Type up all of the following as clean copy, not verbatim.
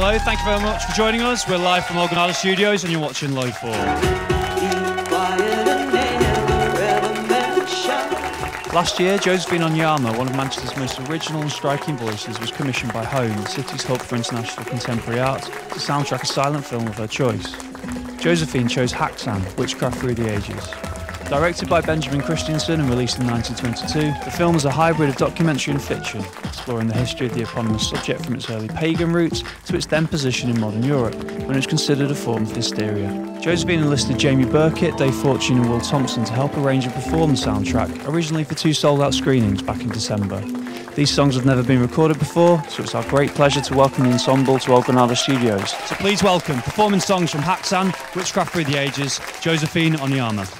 Hello, thank you very much for joining us. We're live from Old Granada Studios and you're watching Low 4. Last year, Josephine Oniyama, one of Manchester's most original and striking voices, was commissioned by Home, the city's hub for international contemporary art, to soundtrack a silent film of her choice. Josephine chose Häxan, Witchcraft Through the Ages. Directed by Benjamin Christensen and released in 1922, the film is a hybrid of documentary and fiction, exploring the history of the eponymous subject from its early pagan roots to its then position in modern Europe, when it was considered a form of hysteria. Josephine enlisted Jamie Birkett, Fortune and Will Thomson to help arrange and perform the soundtrack, originally for 2 sold-out screenings back in December. These songs have never been recorded before, so it's our great pleasure to welcome the ensemble to Old Granada Studios. So please welcome, performing songs from Häxan, Witchcraft Through the Ages, Josephine Oniyama.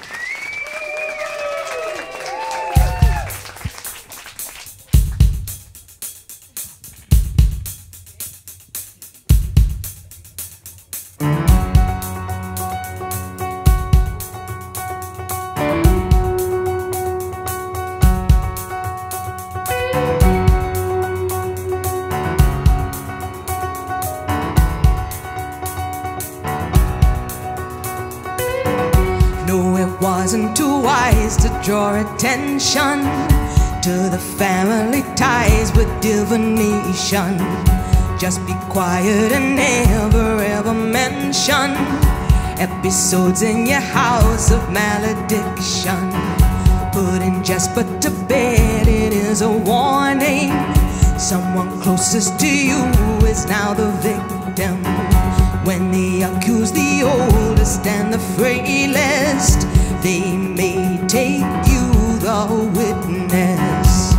Wasn't too wise to draw attention to the family ties with divination. Just be quiet and never ever mention episodes in your house of malediction. Putting Jasper to bed, it is a warning. Someone closest to you is now the victim. When they accuse the oldest and the frailest, they may take you the witness.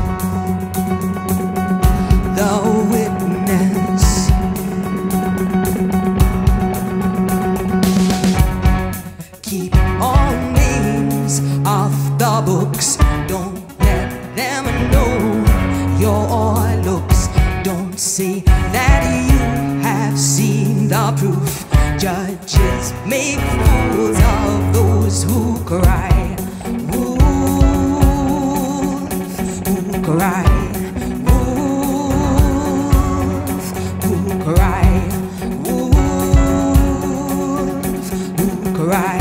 The witness. Keep all names off the books. Don't let them know your looks. Don't say that you have seen the proof. Judges make fools of those who cry. Wolf, who cry. Wolf, who cry. Wolf, who cry.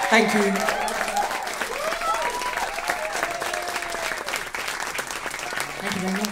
Thank you. Thank you very much.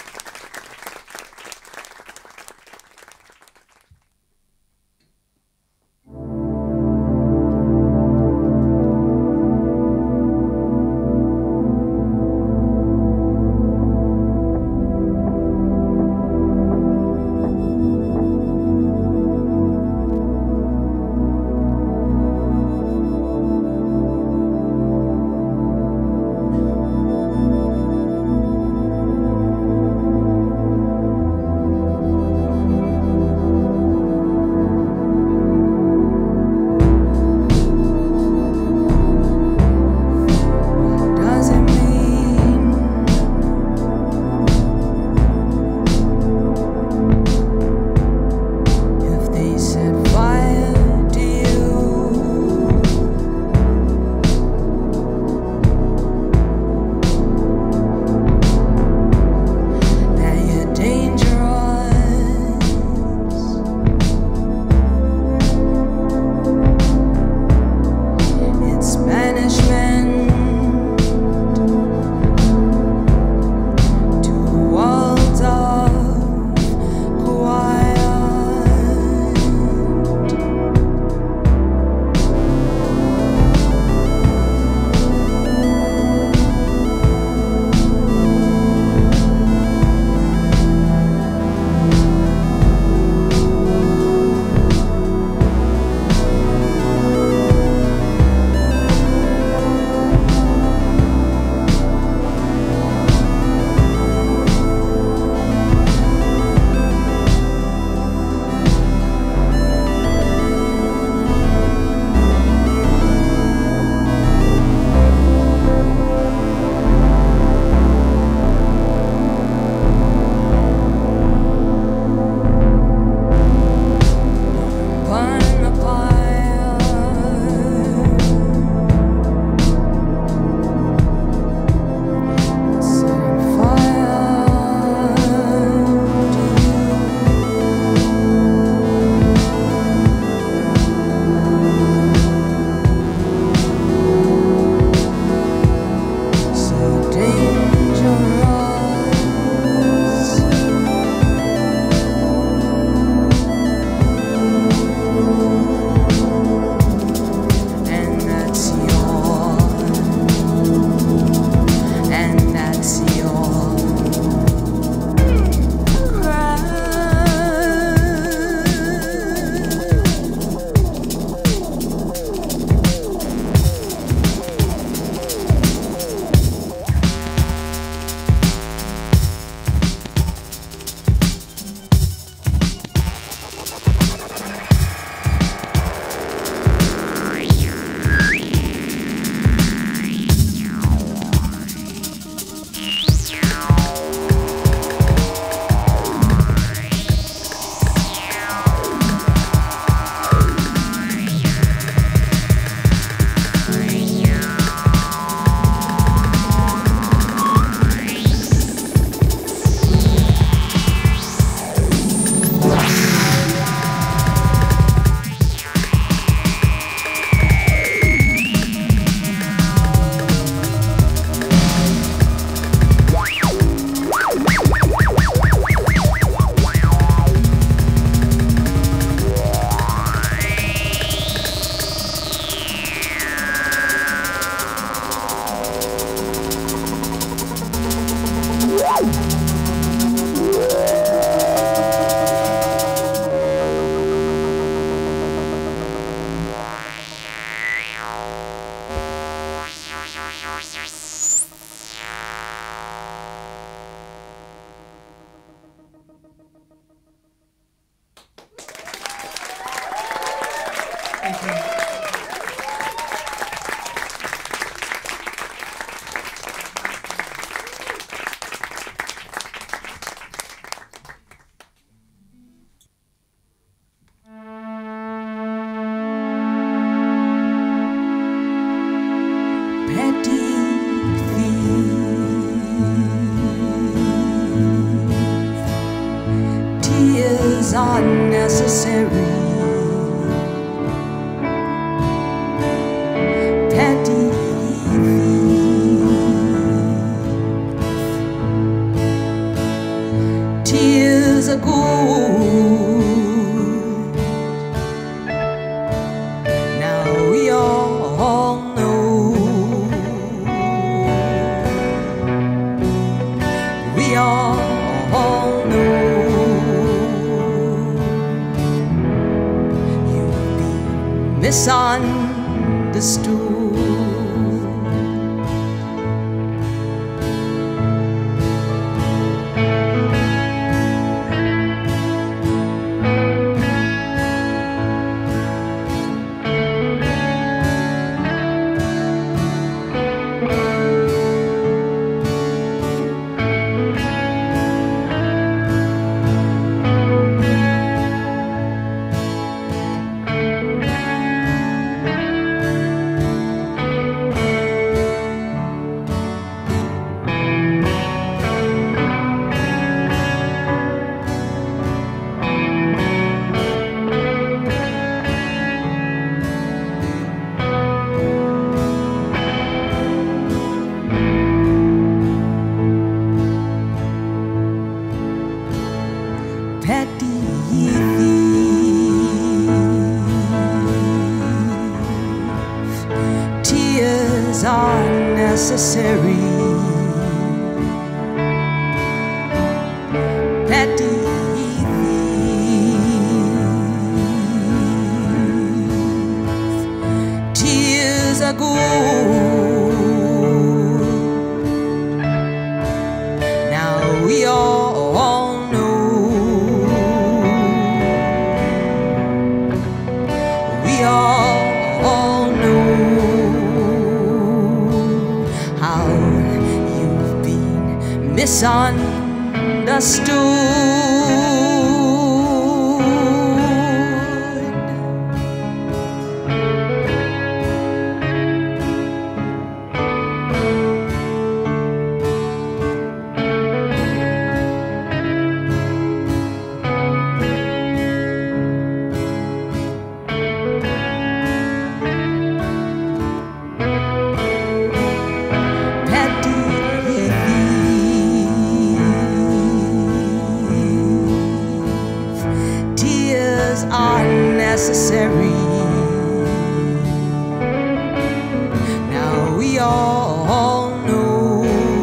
are necessary. misunderstood. Necessary. Petty thief. Tears are good. Now we all know. We all know misunderstood. Necessary. Now we all know.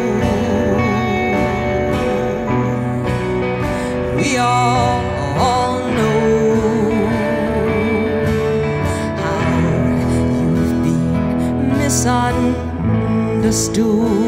We all know how you've been misunderstood.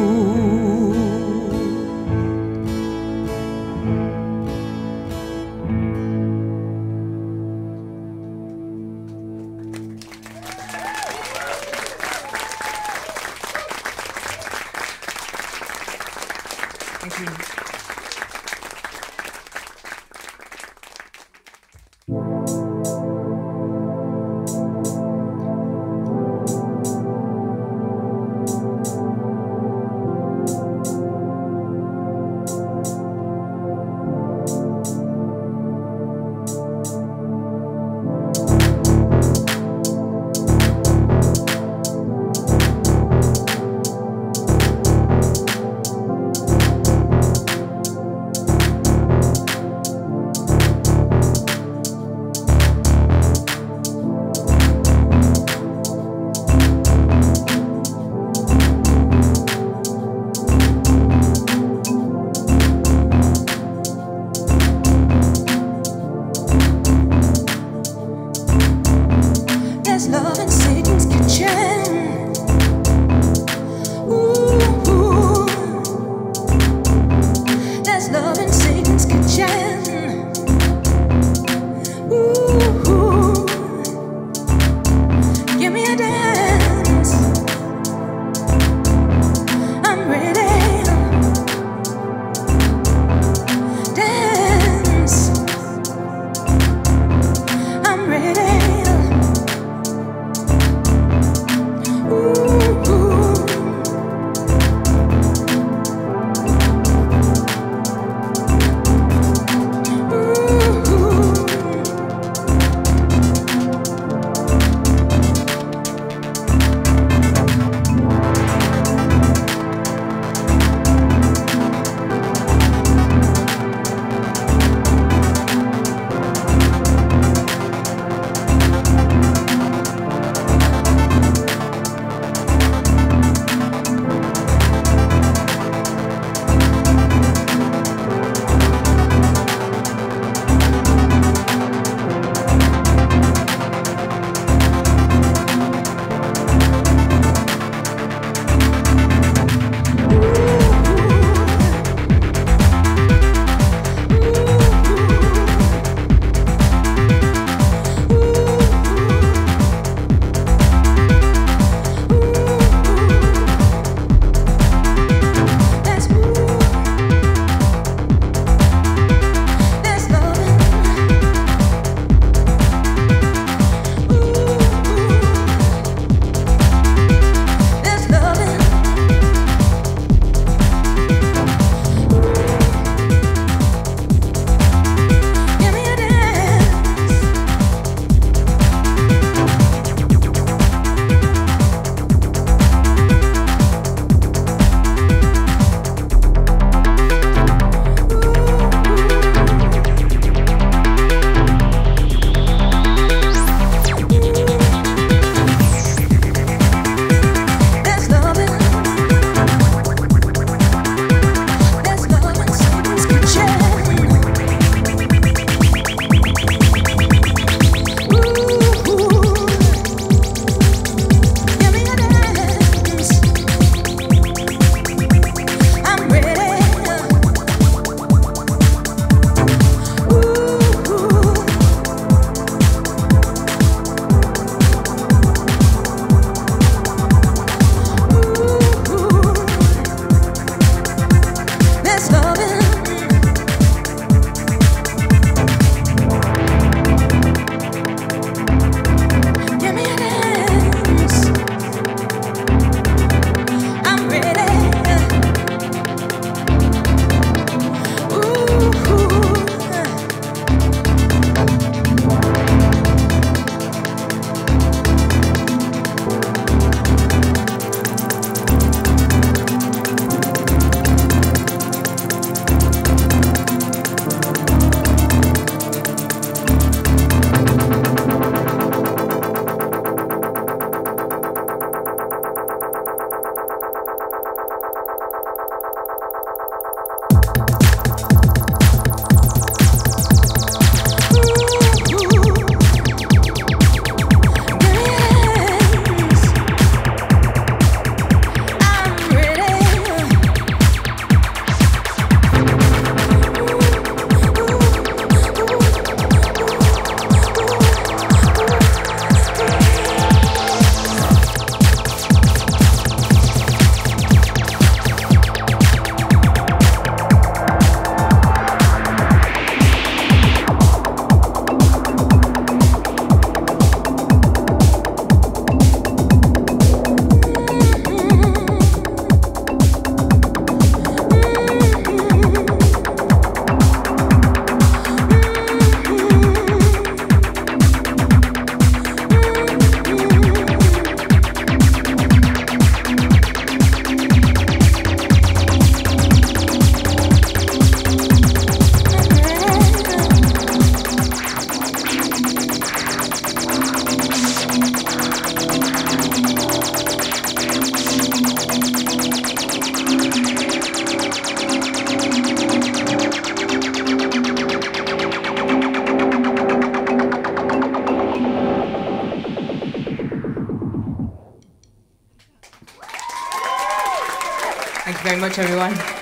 very much, everyone.